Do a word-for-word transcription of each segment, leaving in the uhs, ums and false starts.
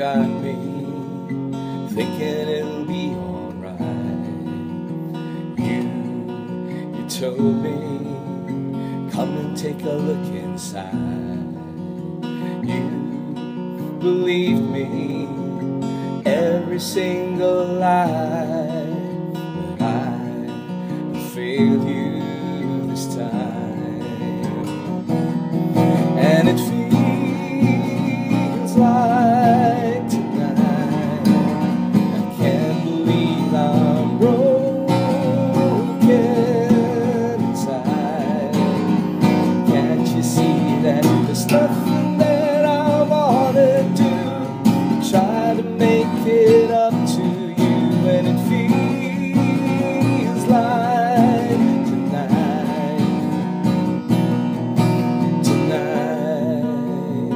got me thinking it'll be alright. You, you told me, come and take a look inside. You believed me every single lie, but I failed you this time. And it feels like tonight I can't believe I'm broken inside. Can't you see that there's nothing that I wanna do to try to make it up to you? And it feels like tonight, tonight.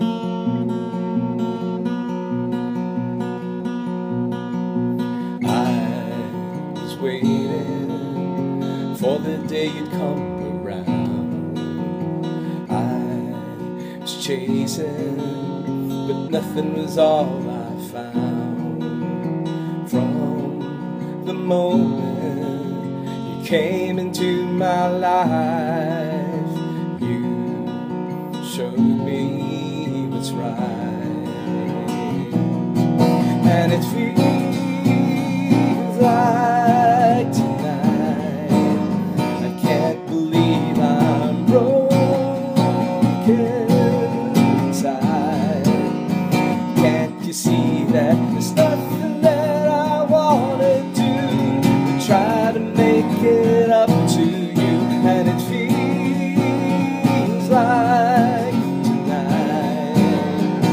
I was waiting for the day you'd come around. I was chasing, but nothing was all I found. From the moment you came into my life, you showed me what's right. And it feels like tonight I can't believe I'm broken inside. Can't you see that there's nothing that I wanna do to try to make it up to you? And it feels like tonight.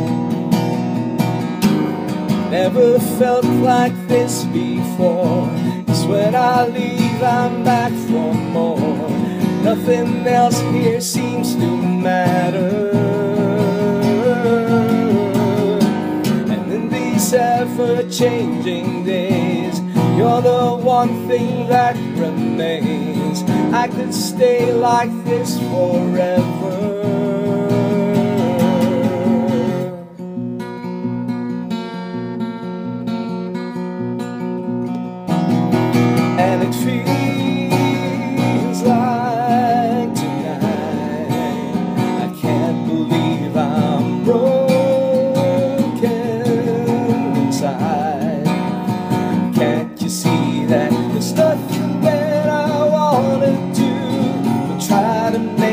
Never felt like this before. 'Cause when I leave I'm back for more. Nothing else here seems to matter. Ever-changing days, you're the one thing that remains. I could stay like this forever. And it feels like tonight I can't believe I'm broken. Can't you see that there's nothing that I wanna do but try to make